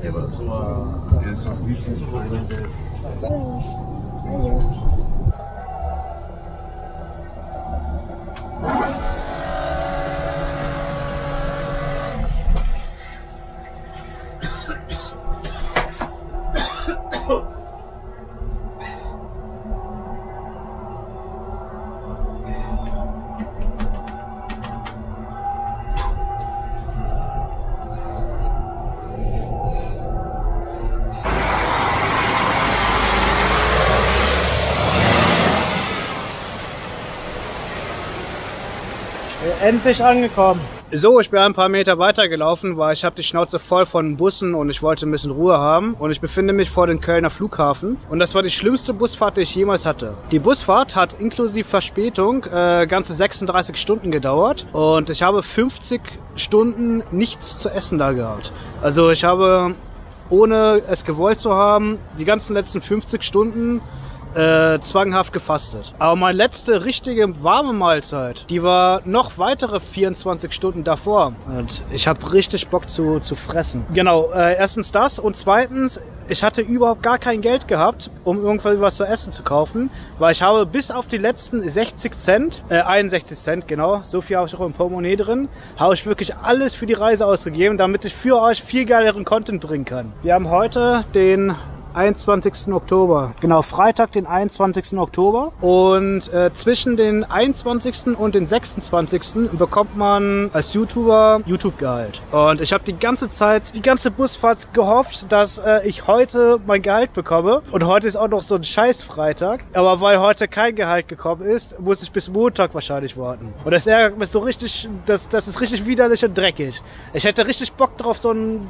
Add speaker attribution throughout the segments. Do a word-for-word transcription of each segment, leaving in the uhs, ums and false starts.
Speaker 1: Endlich angekommen. So, ich bin ein paar Meter weiter gelaufen, weil ich habe die Schnauze voll von Bussen und ich wollte ein bisschen Ruhe haben. Und ich befinde mich vor dem Kölner Flughafen. Und das war die schlimmste Busfahrt, die ich jemals hatte. Die Busfahrt hat inklusive Verspätung äh, ganze sechsunddreißig Stunden gedauert. Und ich habe fünfzig Stunden nichts zu essen da gehabt. Also ich habe, ohne es gewollt zu haben, die ganzen letzten fünfzig Stunden Äh, zwanghaft gefastet. Aber meine letzte richtige warme Mahlzeit, die war noch weitere vierundzwanzig Stunden davor. Und ich habe richtig Bock zu, zu fressen. Genau, äh, erstens das und zweitens, ich hatte überhaupt gar kein Geld gehabt, um irgendwas was zu essen zu kaufen, weil ich habe bis auf die letzten sechzig Cent, äh, einundsechzig Cent, genau, so viel habe ich auch im Portemonnaie drin, habe ich wirklich alles für die Reise ausgegeben, damit ich für euch viel geileren Content bringen kann. Wir haben heute den einundzwanzigsten Oktober. Genau, Freitag, den einundzwanzigsten Oktober. Und äh, zwischen den einundzwanzigsten und den sechsundzwanzigsten bekommt man als YouTuber YouTube-Gehalt. Und ich habe die ganze Zeit, die ganze Busfahrt gehofft, dass äh, ich heute mein Gehalt bekomme. Und heute ist auch noch so ein Scheiß-Freitag. Aber weil heute kein Gehalt gekommen ist, muss ich bis Montag wahrscheinlich warten. Und das ärgert mich so richtig, das, das ist richtig widerlich und dreckig. Ich hätte richtig Bock drauf, so ein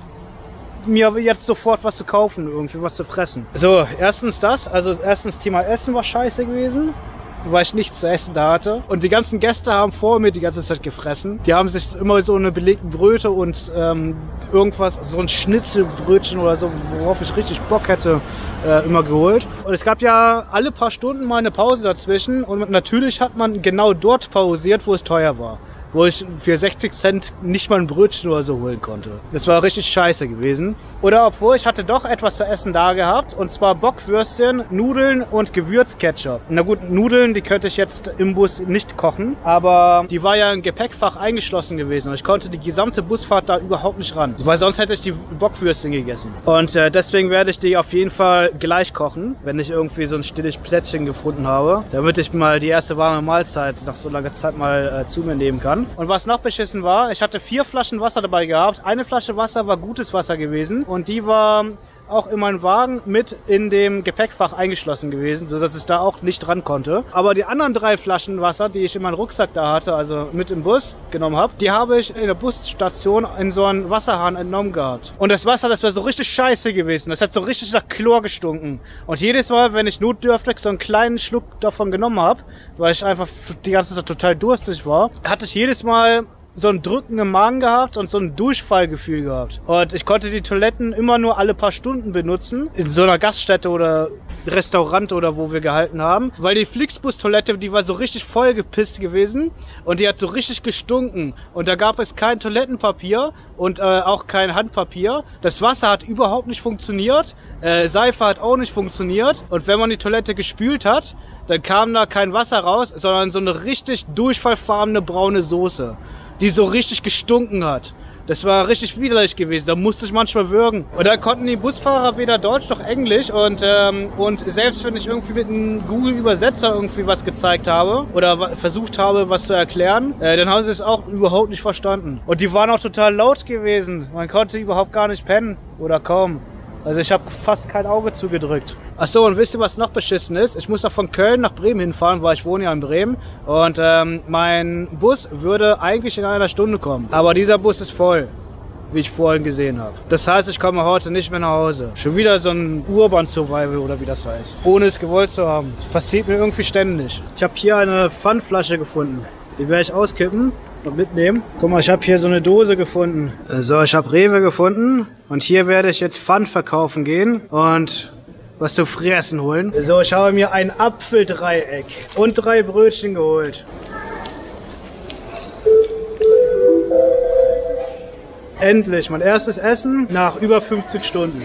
Speaker 1: mir jetzt sofort was zu kaufen, irgendwie was zu fressen. So, erstens das, also erstens Thema Essen war scheiße gewesen, weil ich nichts zu essen da hatte. Und die ganzen Gäste haben vor mir die ganze Zeit gefressen. Die haben sich immer so eine belegten Bröte und ähm, irgendwas, so ein Schnitzelbrötchen oder so, worauf ich richtig Bock hätte, äh, immer geholt. Und es gab ja alle paar Stunden mal eine Pause dazwischen und natürlich hat man genau dort pausiert, wo es teuer war. Wo ich für sechzig Cent nicht mal ein Brötchen oder so holen konnte. Das war richtig scheiße gewesen. Oder obwohl, ich hatte doch etwas zu essen da gehabt, und zwar Bockwürstchen, Nudeln und Gewürzketchup. Na gut, Nudeln, die könnte ich jetzt im Bus nicht kochen, aber die war ja im Gepäckfach eingeschlossen gewesen und ich konnte die gesamte Busfahrt da überhaupt nicht ran, weil sonst hätte ich die Bockwürstchen gegessen. Und äh, deswegen werde ich die auf jeden Fall gleich kochen, wenn ich irgendwie so ein stilles Plätzchen gefunden habe, damit ich mal die erste warme Mahlzeit nach so langer Zeit mal äh, zu mir nehmen kann. Und was noch beschissen war, ich hatte vier Flaschen Wasser dabei gehabt. Eine Flasche Wasser war gutes Wasser gewesen und die war auch in meinem Wagen mit in dem Gepäckfach eingeschlossen gewesen, sodass ich da auch nicht ran konnte. Aber die anderen drei Flaschen Wasser, die ich in meinem Rucksack da hatte, also mit im Bus genommen habe, die habe ich in der Busstation in so einen Wasserhahn entnommen gehabt. Und das Wasser, das wäre so richtig scheiße gewesen. Das hat so richtig nach Chlor gestunken. Und jedes Mal, wenn ich notdürftig so einen kleinen Schluck davon genommen habe, weil ich einfach die ganze Zeit total durstig war, hatte ich jedes Mal so ein Drücken im Magen gehabt und so ein Durchfallgefühl gehabt. Und ich konnte die Toiletten immer nur alle paar Stunden benutzen, in so einer Gaststätte oder Restaurant oder wo wir gehalten haben, weil die Flixbus-Toilette, die war so richtig voll gepisst gewesen und die hat so richtig gestunken und da gab es kein Toilettenpapier und äh, auch kein Handpapier. Das Wasser hat überhaupt nicht funktioniert, äh, Seife hat auch nicht funktioniert und wenn man die Toilette gespült hat, dann kam da kein Wasser raus, sondern so eine richtig durchfallfarbene braune Soße, die so richtig gestunken hat. Das war richtig widerlich gewesen, da musste ich manchmal würgen. Und da konnten die Busfahrer weder Deutsch noch Englisch und ähm, und selbst wenn ich irgendwie mit einem Google-Übersetzer irgendwie was gezeigt habe oder versucht habe, was zu erklären, äh, dann haben sie es auch überhaupt nicht verstanden. Und die waren auch total laut gewesen, man konnte überhaupt gar nicht pennen oder kaum. Also ich habe fast kein Auge zugedrückt. Ach so, und wisst ihr, was noch beschissen ist? Ich muss noch von Köln nach Bremen hinfahren, weil ich wohne ja in Bremen. Und ähm, mein Bus würde eigentlich in einer Stunde kommen. Aber dieser Bus ist voll, wie ich vorhin gesehen habe. Das heißt, ich komme heute nicht mehr nach Hause. Schon wieder so ein Urban Survival oder wie das heißt. Ohne es gewollt zu haben. Das passiert mir irgendwie ständig. Ich habe hier eine Pfandflasche gefunden. Die werde ich auskippen und mitnehmen. Guck mal, ich habe hier so eine Dose gefunden. So, ich habe Rewe gefunden und hier werde ich jetzt Pfand verkaufen gehen und was zu fressen holen. So, ich habe mir ein Apfeldreieck und drei Brötchen geholt. Endlich, mein erstes Essen nach über fünfzig Stunden.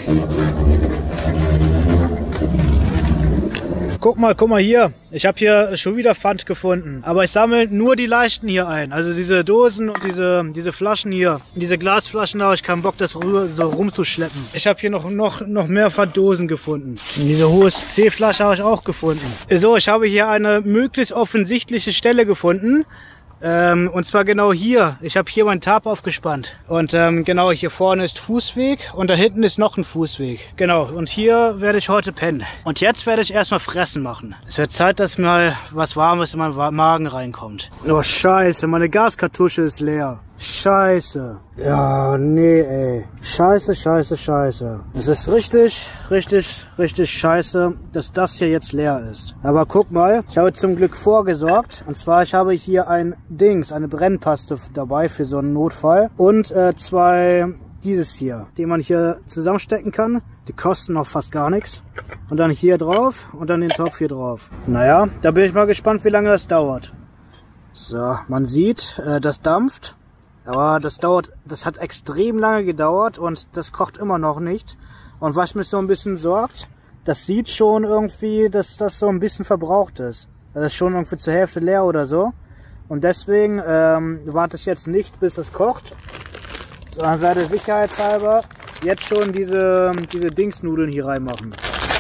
Speaker 1: Guck mal, guck mal hier. Ich habe hier schon wieder Pfand gefunden. Aber ich sammle nur die leichten hier ein. Also diese Dosen und diese, diese Flaschen hier. Diese Glasflaschen, da habe ich keinen Bock, das so rumzuschleppen. Ich habe hier noch, noch, noch mehr Pfanddosen gefunden. Und diese hohe C-Flasche habe ich auch gefunden. So, ich habe hier eine möglichst offensichtliche Stelle gefunden. Ähm, und zwar genau hier. Ich habe hier meinen Tarp aufgespannt. Und ähm, genau hier vorne ist Fußweg und da hinten ist noch ein Fußweg. Genau, und hier werde ich heute pennen. Und jetzt werde ich erstmal Fressen machen. Es wird Zeit, dass mal was Warmes in meinen Magen reinkommt. Oh scheiße, meine Gaskartusche ist leer. Scheiße. Ja, nee, ey. Scheiße, scheiße, scheiße. Es ist richtig, richtig, richtig scheiße, dass das hier jetzt leer ist. Aber guck mal, ich habe zum Glück vorgesorgt. Und zwar, ich habe hier ein Dings, eine Brennpaste dabei für so einen Notfall. Und äh, zwei, dieses hier, die man hier zusammenstecken kann. Die kosten auch fast gar nichts. Und dann hier drauf und dann den Topf hier drauf. Naja, da bin ich mal gespannt, wie lange das dauert. So, man sieht, äh, das dampft. Aber das dauert, das hat extrem lange gedauert und das kocht immer noch nicht. Und was mich so ein bisschen sorgt, das sieht schon irgendwie, dass das so ein bisschen verbraucht ist. Das ist schon irgendwie zur Hälfte leer oder so. Und deswegen ähm, warte ich jetzt nicht, bis das kocht, sondern werde sicherheitshalber jetzt schon diese, diese Dingsnudeln hier reinmachen.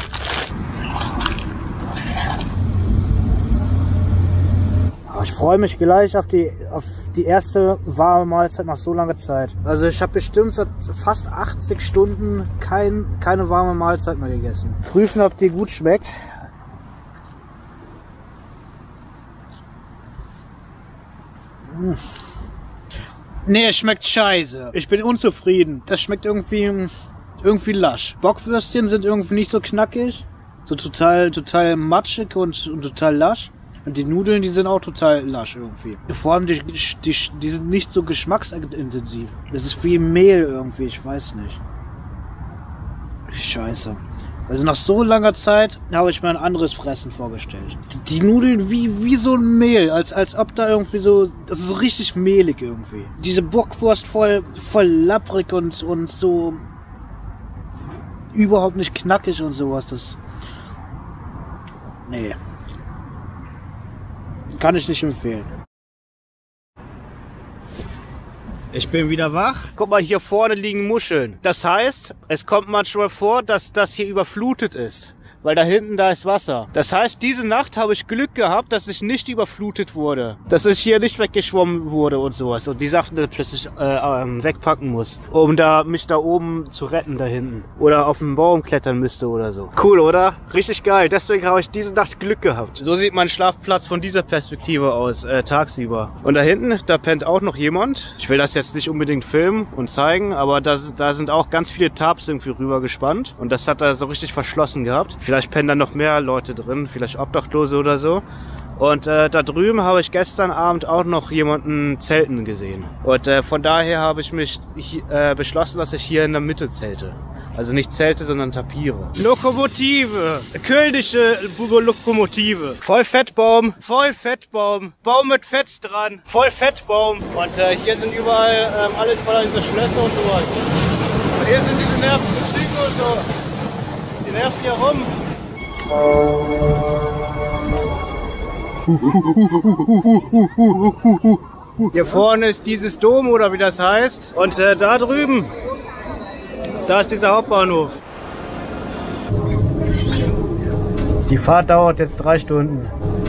Speaker 1: Ich freue mich gleich auf die, auf die erste warme Mahlzeit nach so langer Zeit. Also ich habe bestimmt seit fast achtzig Stunden kein, keine warme Mahlzeit mehr gegessen. Prüfen, ob die gut schmeckt. Hm. Nee, es schmeckt scheiße. Ich bin unzufrieden. Das schmeckt irgendwie, irgendwie lasch. Bockwürstchen sind irgendwie nicht so knackig. So total, total matschig und, und total lasch. Und die Nudeln, die sind auch total lasch irgendwie. Vor allem, die, die, die sind nicht so geschmacksintensiv. Das ist wie Mehl irgendwie, ich weiß nicht. Scheiße. Also nach so langer Zeit habe ich mir ein anderes Fressen vorgestellt. Die, die Nudeln wie, wie so ein Mehl, als, als ob da irgendwie so, das ist so richtig mehlig irgendwie. Diese Bockwurst voll, voll lapprig und, und so überhaupt nicht knackig und sowas. Das, nee. Kann ich nicht empfehlen. Ich bin wieder wach. Guck mal, hier vorne liegen Muscheln. Das heißt, es kommt manchmal vor, dass das hier überflutet ist. Weil da hinten, da ist Wasser. Das heißt, diese Nacht habe ich Glück gehabt, dass ich nicht überflutet wurde. Dass ich hier nicht weggeschwommen wurde und sowas. Und die Sachen dann plötzlich äh, ähm, wegpacken muss. Um da mich da oben zu retten, da hinten. Oder auf einen Baum klettern müsste oder so. Cool, oder? Richtig geil. Deswegen habe ich diese Nacht Glück gehabt. So sieht mein Schlafplatz von dieser Perspektive aus, äh, tagsüber. Und da hinten, da pennt auch noch jemand. Ich will das jetzt nicht unbedingt filmen und zeigen, aber da, da sind auch ganz viele Tarps irgendwie rüber gespannt. Und das hat er so richtig verschlossen gehabt. Vielleicht pennen da noch mehr Leute drin, vielleicht Obdachlose oder so. Und äh, da drüben habe ich gestern Abend auch noch jemanden zelten gesehen. Und äh, von daher habe ich mich ich, äh, beschlossen, dass ich hier in der Mitte zelte. Also nicht zelte, sondern tapiere. Lokomotive! Kölnische Lokomotive. Voll Fettbaum, voll Fettbaum. Baum mit Fett dran. Voll Fettbaum. Und äh, hier sind überall ähm, alles voller diese Schlösser und sowas. Und hier sind diese nervigen Züge und so. Die nerven hier rum. Hier vorne ist dieses Dom oder wie das heißt. Und äh, da drüben, da ist dieser Hauptbahnhof. Die Fahrt dauert jetzt drei Stunden.